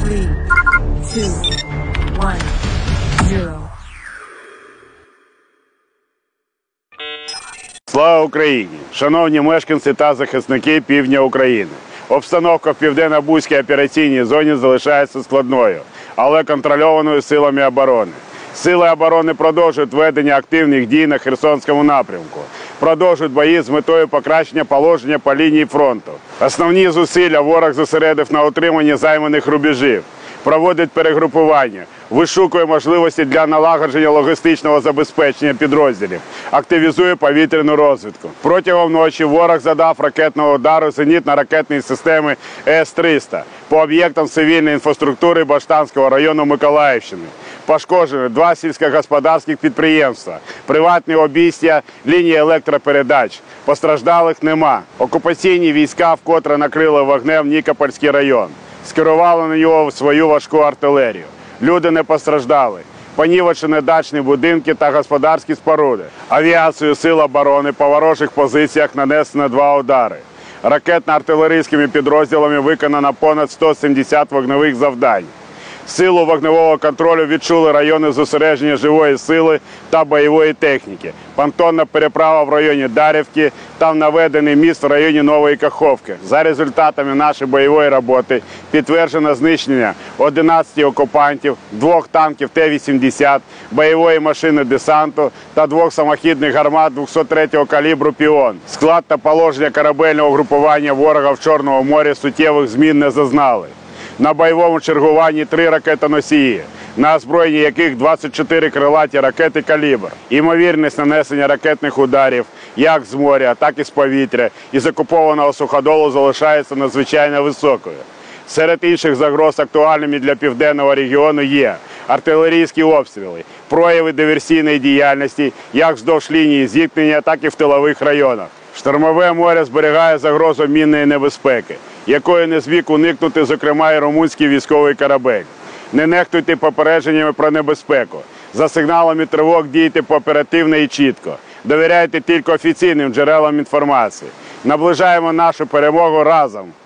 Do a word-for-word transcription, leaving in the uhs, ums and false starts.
Three, two, one, zero. Слава Україні! Шановні мешканці та захисники півдня України! Обстановка в Південно-Бузькій операційній зоні залишається складною, але контрольованою силами оборони. Сили оборони продовжують ведення активних дій на Херсонському напрямку, продовжують бої з метою покращення положення по лінії фронту. Основні зусилля ворог зосередив на утриманні займаних рубежів, проводить перегрупування, вишукує можливості для налагодження логістичного забезпечення підрозділів, активізує повітряну розвідку. Протягом ночі ворог завдав ракетного удару зенітно-ракетної системи С триста по об'єктам цивільної інфраструктури Баштанського району Миколаївщини. Пошкоджені два сільськогосподарських підприємства, приватні обійстя, лінії електропередач. Постраждалих нема. Окупаційні війська вкотре накрили вогнем Нікопольський район. Скерували на нього свою важку артилерію. Люди не постраждали. Понівечені дачні будинки та господарські споруди. Авіацією сил оборони по ворожих позиціях нанесено два удари. Ракетно-артилерійськими підрозділами виконано понад сто сімдесят вогневих завдань. Силу вогневого контролю відчули райони зосередження живої сили та бойової техніки. Понтонна переправа в районі Дар'ївки, там наведений міст в районі Нової Каховки. За результатами нашої бойової роботи підтверджено знищення одинадцяти окупантів, двох танків Т вісімдесят, бойової машини десанту та двох самохідних гармат двохсот третього калібру «Піон». Склад та положення корабельного групування ворога в Чорному морі суттєвих змін не зазнали. На бойовому чергуванні три ракетоносії, на озброєнні яких двадцять чотири крилаті ракети «Калібр». Імовірність нанесення ракетних ударів як з моря, так і з повітря із окупованого суходолу залишається надзвичайно високою. Серед інших загроз актуальними для південного регіону є артилерійські обстріли, прояви диверсійної діяльності як вздовж лінії зіткнення, так і в тилових районах. Штормове море зберігає загрозу мінної небезпеки, якої не зміг уникнути, зокрема, і румунський військовий корабель. Не нехтуйте попередженнями про небезпеку. За сигналами тривог дійте оперативно і чітко. Довіряйте тільки офіційним джерелам інформації. Наближаємо нашу перемогу разом.